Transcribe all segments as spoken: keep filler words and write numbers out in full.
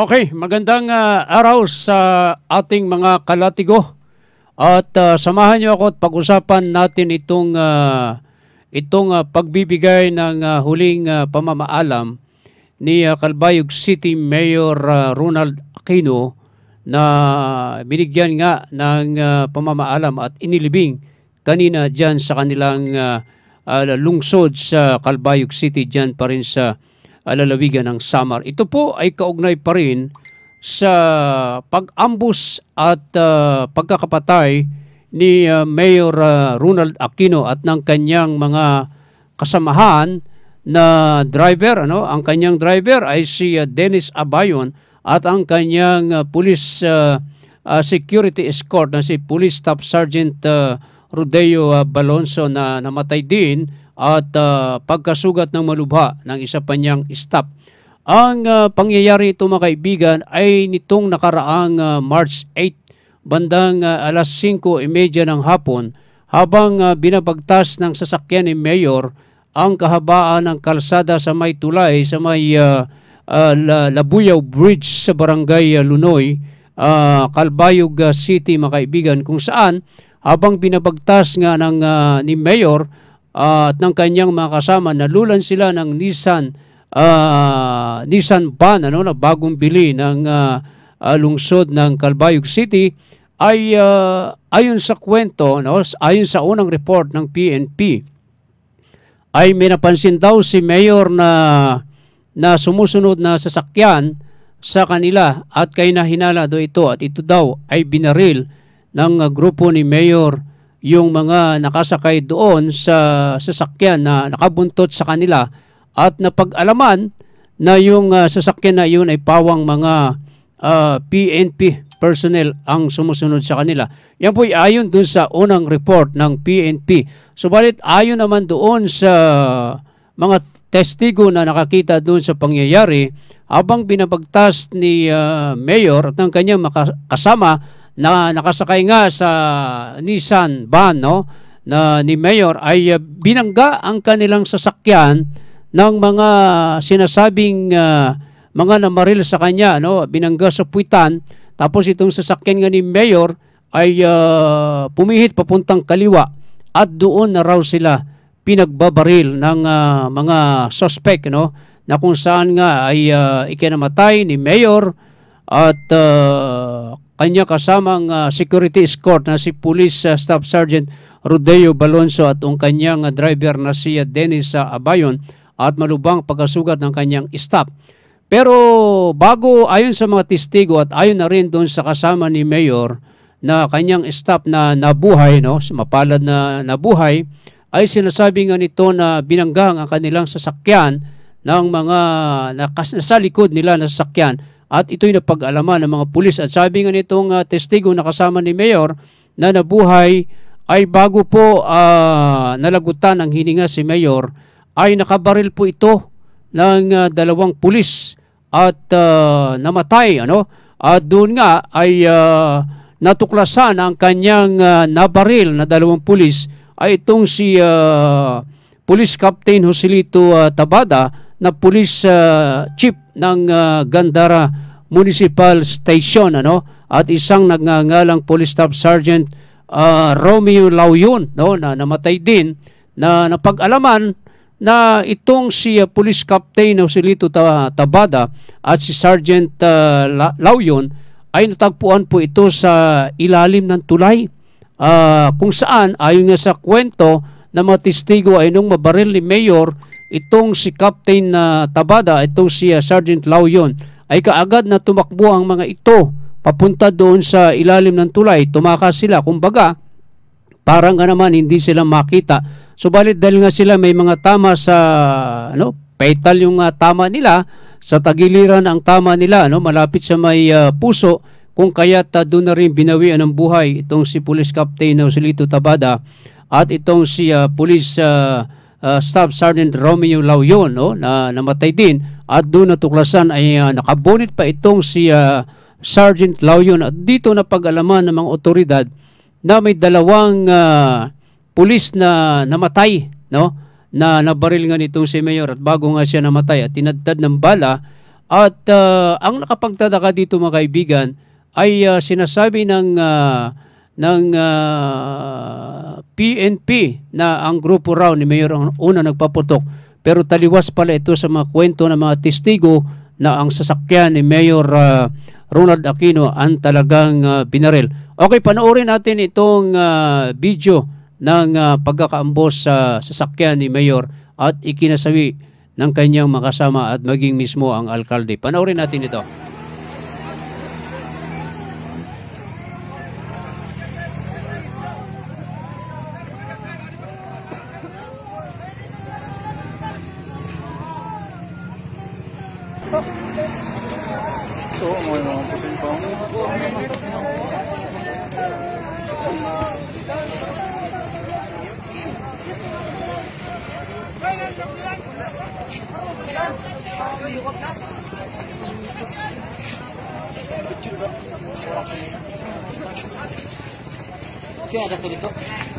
Okay, magandang ah, araw sa ating mga kalatigo. At ah, samahan niyo ako at pag-usapan natin itong ah, itong ah, pagbibigay ng ah, huling ah, pamamaalam ni ah, Calbayog City Mayor ah, Ronald Aquino na binigyan nga ng ah, pamamaalam at inilibing kanina diyan sa kanilang ah, ah, lungsod sa Calbayog City, diyan pa rin sa alalawigan ng Samar. Ito po ay kaugnay pa rin sa pag-ambus at uh, pagkakapatay ni uh, Mayor uh, Ronald Aquino at ng kanyang mga kasamahan na driver. Ano? Ang kanyang driver ay si uh, Dennis Abayon at ang kanyang uh, police uh, uh, security escort na si Police Staff Sergeant uh, Rodeo uh, Balonso na namatay din at uh, pagkasugat ng malubha ng isa pa niyang staff. Ang uh, pangyayari ito mga kaibigan ay nitong nakaraang uh, March eighth bandang uh, alas singko trenta ng hapon habang uh, binabagtas ng sasakyan ni Mayor ang kahabaan ng kalsada sa may tulay sa may uh, uh, Labuyaw Bridge sa barangay uh, Lunoy, uh, Calbayog uh, City mga kaibigan, kung saan habang binabagtas nga ng uh, ni Mayor Uh, at ng kanyang mga kasama, nalulan sila ng Nissan uh, Nissan van ano, na bagong bili ng uh, uh, lungsod ng Calbayog City ay uh, ayon sa kwento, no, ayon sa unang report ng P N P ay may napansin daw si Mayor na, na sumusunod na sasakyan sa kanila at kay nahinala do ito at ito daw ay binaril ng uh, grupo ni Mayor yung mga nakasakay doon sa sasakyan na nakabuntot sa kanila at napag-alaman na yung uh, sasakyan na yun ay pawang mga uh, P N P personnel ang sumusunod sa kanila. Yan po ay ayon doon sa unang report ng P N P. Subalit ayon naman doon sa mga testigo na nakakita doon sa pangyayari, habang binabagtas ni uh, Mayor at ng kanyang kasama na nakasakay nga sa Nissan van, no, na ni Mayor ay uh, binangga ang kanilang sasakyan ng mga sinasabing uh, mga namaril sa kanya, no, binangga sa puwitan. Tapos itong sasakyan nga ni Mayor ay uh, pumihit papuntang kaliwa at doon na raw sila pinagbabaril ng uh, mga suspect, no, na kung saan nga ay uh, ikinamatay ni Mayor at uh, kanya kasamang uh, security escort na si Police uh, Staff Sergeant Rodeo Balonso at ang kanyang uh, driver na si uh, Dennis uh, Abayon at malubang pagkasugat ng kanyang staff. Pero bago, ayon sa mga testigo at ayon na rin doon sa kasama ni Mayor na kanyang staff na nabuhay, no, mapalad na nabuhay, ay sinasabi nga nito na binanggang ang kanilang sasakyan ng mga nakas, nasa likod nila na sasakyan. At ito'y napag-alaman ng mga pulis. At sabi nga nitong uh, testigo na kasama ni Mayor na nabuhay ay bago po uh, nalagutan ang hininga si Mayor ay nakabaril po ito ng uh, dalawang pulis at uh, namatay. Ano? At doon nga ay uh, natuklasan ang kanyang uh, nabaril na dalawang pulis ay itong si uh, Police Captain Joselito uh, Tabada na police uh, chief ng uh, Gandara Municipal Station, ano, at isang nagngangalang Police Staff Sergeant uh, Romeo Lauyon, no, na namatay din, na napag-alaman na itong si uh, Police Captain Joselito Tabada at si Sergeant uh, Lauyon ay natagpuan po ito sa ilalim ng tulay, uh, kung saan ayon nga sa kwento ng mga testigo ay nung mabaril ni Mayor itong si Captain uh, Tabada, itong si uh, Sergeant Lauyon, ay kaagad na tumakbo ang mga ito papunta doon sa ilalim ng tulay. Tumakas sila, kumbaga parang nga naman hindi sila makita. Subalit dahil nga sila may mga tama sa ano, petal yung uh, tama nila, sa tagiliran ang tama nila, ano, malapit sa may uh, puso, kung kaya't uh, doon na rin binawian ng buhay itong si Police Captain Joselito Tabada at itong si uh, Police uh, Uh, Staff Sergeant Romeo Lauyon, no, na namatay din, at doon natuklasan ay uh, nakabonit pa itong si uh, Sergeant Lauyon. At dito na pag-alaman ng mga otoridad na may dalawang uh, pulis na namatay, no, na nabaril nga nitong si Mayor at bago nga siya namatay at tinadtad ng bala At uh, ang nakapagtataka dito mga kaibigan ay uh, sinasabi ng uh, ng uh, P N P na ang grupo raw ni Mayor ang una nagpaputok, pero taliwas pala ito sa mga kwento ng mga testigo na ang sasakyan ni Mayor uh, Ronald Aquino ang talagang uh, binaril. Okay, panoorin natin itong uh, video ng uh, pagkakaambos sa sasakyan ni Mayor at ikinasawi ng kanyang makasama at maging mismo ang alkalde. Panoorin natin ito. Ito, mga mga puting pa. Kaya ada sa dito?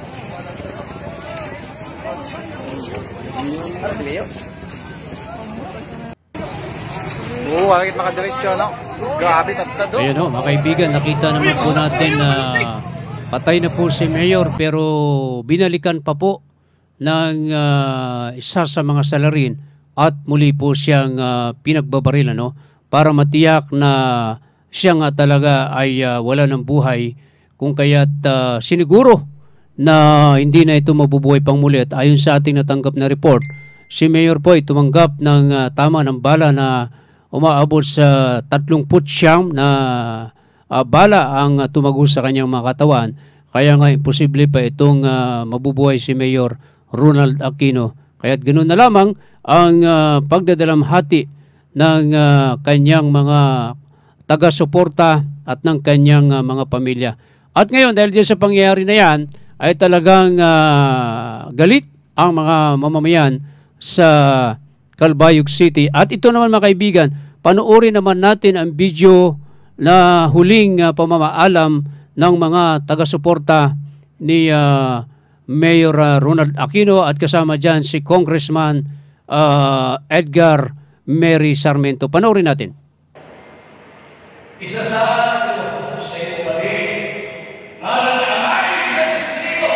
Oo, bakit makadiretso, no? Grabe, tatado. Ayan o, mga kaibigan, nakita naman po natin na patay na po si Mayor pero binalikan pa po ng uh, isa sa mga salarin at muli po siyang uh, pinagbabaril, ano, para matiyak na siya nga talaga ay uh, wala ng buhay, kung kaya't uh, siniguro na hindi na ito mabubuhay pang muli. At ayon sa ating natanggap na report, si Mayor po ay tumanggap ng uh, tama ng bala na umaabot sa tatlongput siyam na uh, bala ang uh, tumagos sa kanyang mga katawan. Kaya nga imposible pa itong uh, mabubuhay si Mayor Ronald Aquino. Kaya't ganoon na lamang ang uh, pagdadalamhati ng uh, kanyang mga taga-suporta at ng kanyang uh, mga pamilya. At ngayon, dahil dyan sa pangyayari na yan, ay talagang uh, galit ang mga mamamayan sa Calbayog City. At ito naman mga kaibigan, panoorin naman natin ang video na huling uh, pamamaalam ng mga taga-suporta ni uh, Mayor uh, Ronald Aquino at kasama dyan si Congressman uh, Edgar Mary Sarmiento. Panoorin natin. Isa sa atin sa iyo pa rin, ngalan ng amay sa distrito,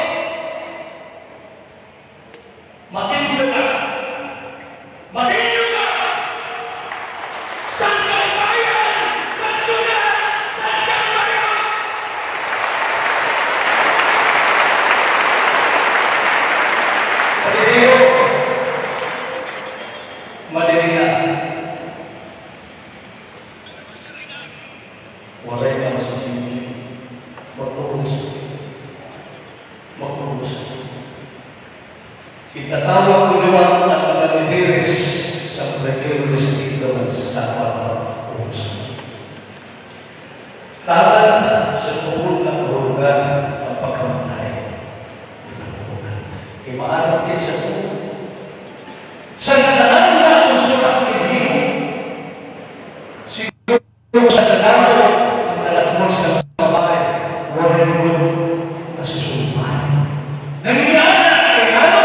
matindi ka, matindi ka, saan ka bayan, saan sunan, saan ka bayan? Matindi ko, matindi na. Walay ang susunod. Magpapus. Magpapus. Itatawag ko naman ang mga lideres sa Prefecture Distrito sa Pagpapus. Kalat sa tuhod ng kahulugan ang pagkamatay. Imaanap din sa tuhod. Sa nalaan na ang surat ni siguro sa nalaan sa babae, walang good na susumpay. Nangyayari kay ano?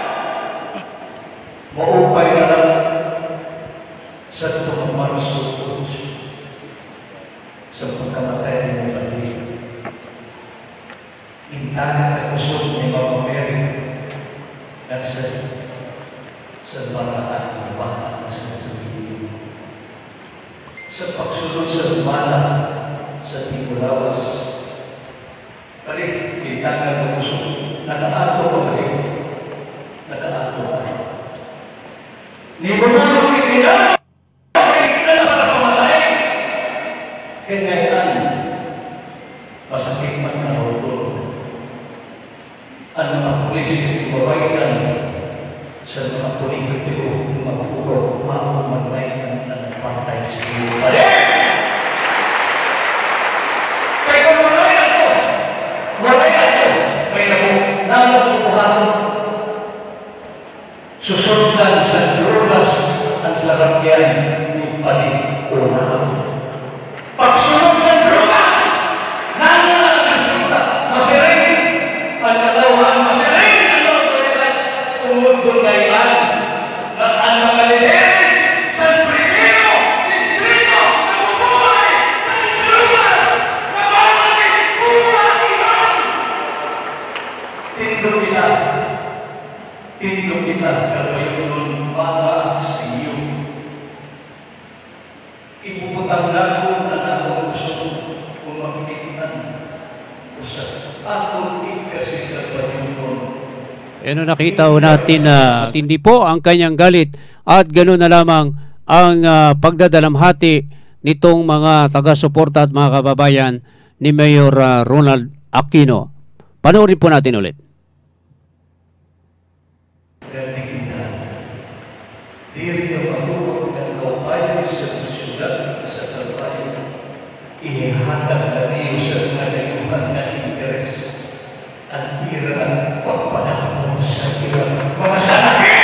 Maupay na lang sa itong marusot sa pagkamatay ng mga pamilya. Intanan ang usod ni Mama Mary at sa sa mga ating bata na sa tuloy. Sa pagsunod sa lumana sa Timulawas. Balik, tintangan ng puso. Nag-aato ko balik. Nag-aato ka. Ni Bunalo Kipina, balik na na para pamatay. Kaya ngayon, masakit man na auto. Ang mga pulis yung babayan sa mga politiko, mga puro, mga umanay ang nagpantay sa iyo. Balik! Susundan sa drogas ang sarakyan ni Panikunaw. Pagsunod sa drogas, nanunan ang resulta. Masirin, ang katawan, masirin ang otoridad, umundol ngayon. Ang mga lideres sa primero kita kapayon para sa iyo. Ibubutang lako na akong gusto kung makikitan o sa akong ikasi kapayon. Ano nakita ho natin na uh, hindi po ang kanyang galit at ganoon na lamang ang uh, pagdadalamhati nitong mga taga-suporta at mga kababayan ni Mayor uh, Ronald Aquino. Panoorin po natin ulit. Diri ang matulog ng kaupayan sa syudad sa Talbayan. Inihatag na niyo sa mga nayuhan na interes at ira ang pagpanahon sa ilang mga sanakit.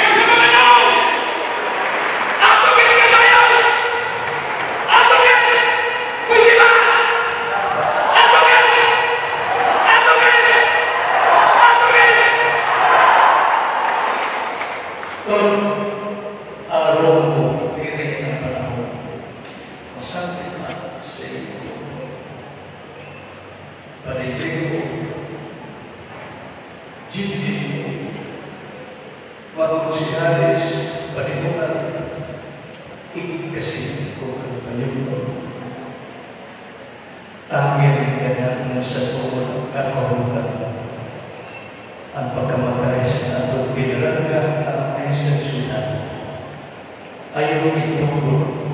Ang pagkamatay sa atong pinaraga ang ay sa syudad. Ayaw itulog.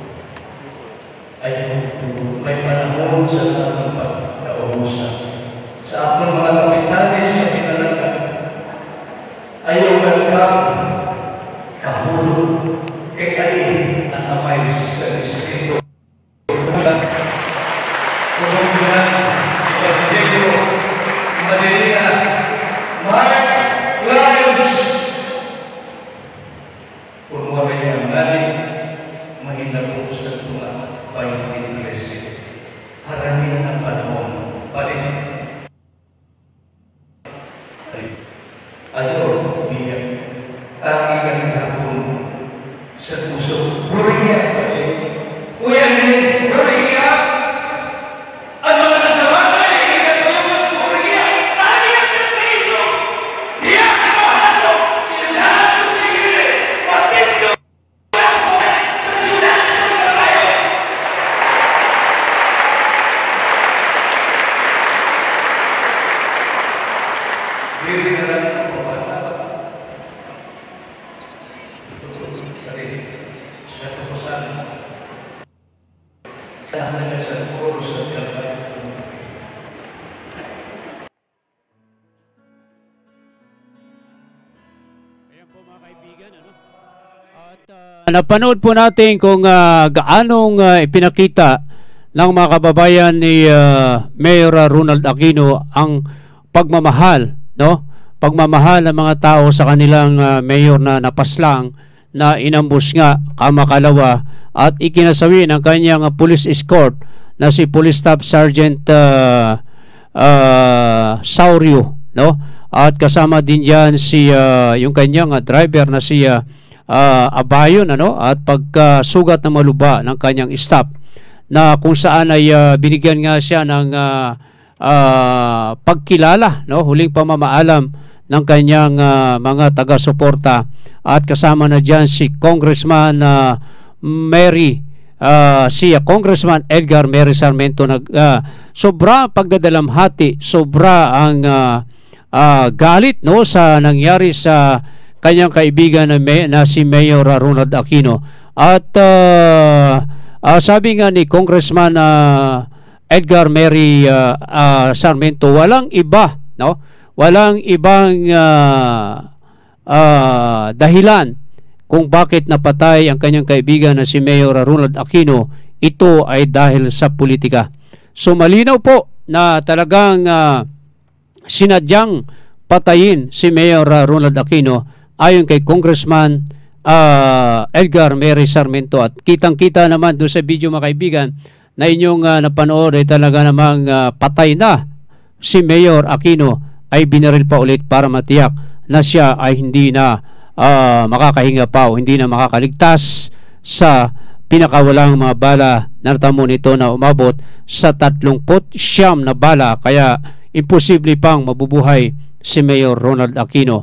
Ayaw itulog. May panahon sa atong pagkausa. Sa atong mga kapitalis na pinaraga. Ayaw magkang kahulog kay alin ang amay sa Espiritu. Kumungkinan, Evangelio, Madalena, Mark Lions. Kung wala yung galing, mahina po sa tunga twenty-three. Haramin ang panahon. Balik. Ayaw, biyak. Tangi ka ng hapon sa puso. Buriya, balik. Kuya rin, buriya. Ang mga nagawa na ay igatulong buriya. Tangi ang sa piso. Diyak ang mga ito. Inasahan ko sa gilid. Patito. Sa syudad sa Talbayan. Diri na lang ang pagkakataon. Sa kapusan, tahanan na sa puro sa Talbayan. Ayan po mga kaibigan, ano? At uh, napanood po natin kung uh, gaanong uh, ipinakita ng mga kababayan ni uh, Mayor Ronald Aquino ang pagmamahal, no? Pagmamahal ng mga tao sa kanilang uh, mayor na napaslang, na inambus nga kamakalawa at ikinasawi ng kanyang uh, police escort na si Police Staff Sergeant uh, uh, Saurio, no? At kasama din diyan si uh, yung kanyang uh, driver na si uh, uh, Abayon, ano? At pagkasugat uh, na maluba ng kanyang staff, na kung saan ay uh, binigyan nga siya ng uh, uh, pagkilala, no? Huling pamamaalam ng kanyang uh, mga taga-suporta, at kasama na diyan si Congressman uh, Mary uh, si uh, Congressman Edgar Mary Sarmiento. Nag uh, sobra pagdadalamhati, sobra ang uh, uh, galit, no, sa nangyari sa kanyang kaibigan na, may, na si Mayor Ronald Aquino. At uh, uh, sabi nga ni Congressman uh, Edgar Mary uh, uh, Sarmiento, walang iba, no? Walang ibang uh, uh, dahilan kung bakit napatay ang kanyang kaibigan na si Mayor Ronald Aquino. Ito ay dahil sa politika. So malinaw po na talagang uh, sinadyang patayin si Mayor uh, Ronald Aquino ayon kay Congressman uh, Edgar Mary Sarmiento. At kitang-kita naman doon sa video, mga kaibigan, na inyong uh, napanood, ay talaga namang uh, patay na si Mayor Aquino, ay binaril pa ulit para matiyak na siya ay hindi na uh, makakahinga pa o hindi na makakaligtas sa pinakawalang mga bala na natamo nito na umabot sa tatlongput siyam na bala. Kaya imposible pang mabubuhay si Mayor Ronald Aquino.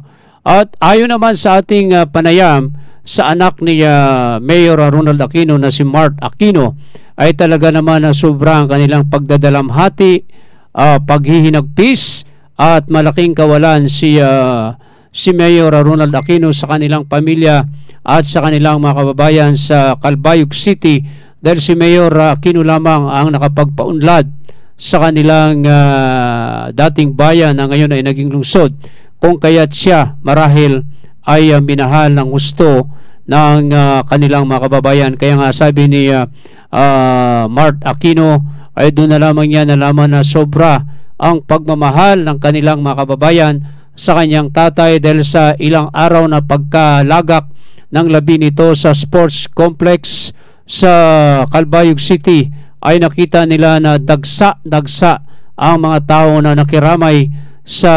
At ayon naman sa ating uh, panayam sa anak ni uh, Mayor Ronald Aquino na si Mart Aquino, ay talaga naman na sobrang kanilang pagdadalamhati, uh, paghihinagpis at malaking kawalan si uh, si Mayor Ronald Aquino sa kanilang pamilya at sa kanilang mga kababayan sa Calbayog City, dahil si Mayor Aquino lamang ang nakapagpaunlad sa kanilang uh, dating bayan na ngayon ay naging lungsod, kung kaya't siya marahil ay uh, minahal ng gusto ng uh, kanilang mga kababayan. Kaya nga sabi ni uh, uh, Mart Aquino ay doon na lamang niya nalaman na sobra ang pagmamahal ng kanilang mga kababayan sa kanyang tatay, dahil sa ilang araw na pagkalagak ng labi nito sa sports complex sa Calbayog City, ay nakita nila na dagsa-dagsa ang mga tao na nakiramay sa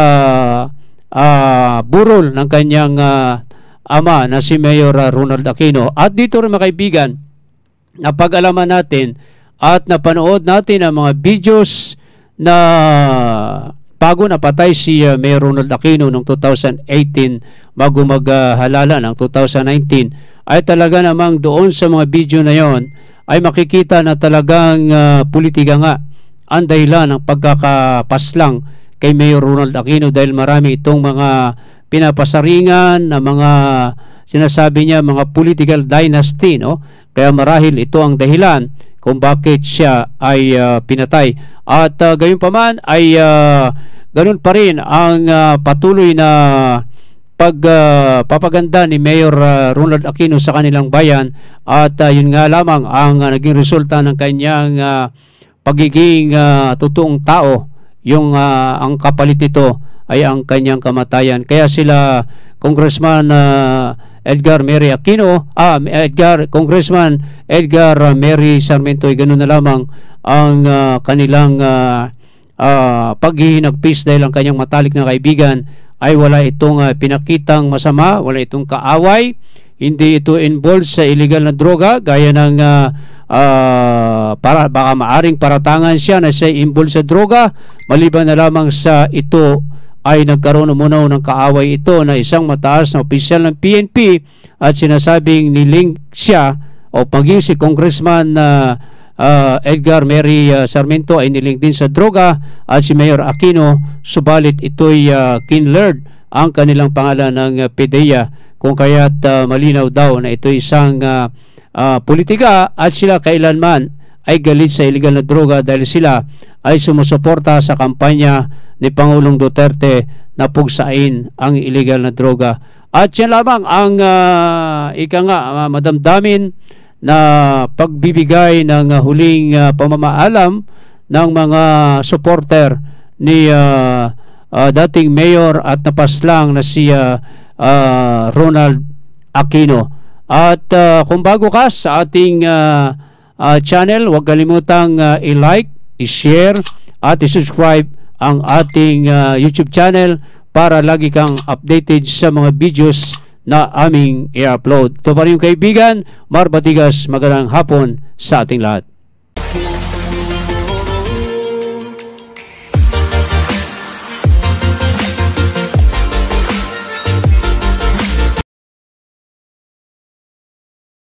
uh, burol ng kanyang uh, ama na si Mayor uh, Ronald Aquino. At dito rin mga kaibigan, napag-alaman natin at napanood natin ang mga videos na bago napatay si uh, Mayor Ronald Aquino noong two thousand eighteen, bago maghalala uh, ng two thousand nineteen, ay talaga namang doon sa mga video na yon ay makikita na talagang uh, politika nga ang dahilan ng pagkakapaslang kay Mayor Ronald Aquino, dahil marami itong mga pinapasaringan na mga sinasabi niya mga political dynasty, no? Kaya marahil ito ang dahilan kung bakit siya ay uh, pinatay. At uh, gayon pa man ay uh, ganun pa rin ang uh, patuloy na pagpapaganda uh, ni Mayor uh, Ronald Aquino sa kanilang bayan. At uh, yun nga lamang ang uh, naging resulta ng kanyang uh, pagiging uh, totoong tao. Yung uh, ang kapalit ito ay ang kanyang kamatayan. Kaya sila Congressman uh, Edgar Mary Aquino, ah, Edgar, Congressman Edgar uh, Mary Sarmiento, ay ganun na lamang ang uh, kanilang uh, uh, paghihinagpis, dahil ang kanyang matalik na kaibigan ay wala itong uh, pinakitang masama, wala itong kaaway, hindi ito involved sa illegal na droga gaya ng uh, uh, para, baka maaring paratangan siya na siya involved sa droga, maliban na lamang sa ito ay nagkaroon umunaw ng kaaway ito na isang mataas na opisyal ng P N P at sinasabing nilink siya o paging si Congressman uh, uh, Edgar Mary uh, Sarmiento ay nilink din sa droga at si Mayor Aquino, subalit ito'y uh, kinlerd ang kanilang pangalan ng uh, P D E A, kung kaya't uh, malinaw daw na ito isang uh, uh, politika at sila kailanman ay galit sa illegal na droga, dahil sila ay sumusuporta sa kampanya ni Pangulong Duterte na pugsain ang illegal na droga. At yan lamang ang uh, ika nga uh, madamdamin na pagbibigay ng uh, huling uh, pamamaalam ng mga supporter ni uh, uh, dating mayor at napaslang na si uh, uh, Ronald Aquino. At uh, kung bago ka sa ating uh, uh, channel, huwag kalimutang uh, i-like, i-share at i-subscribe ang ating uh, YouTube channel para lagi kang updated sa mga videos na aming i-upload. Ito pa rin yung kaibigan, Mar Batigas, magandang hapon sa ating lahat.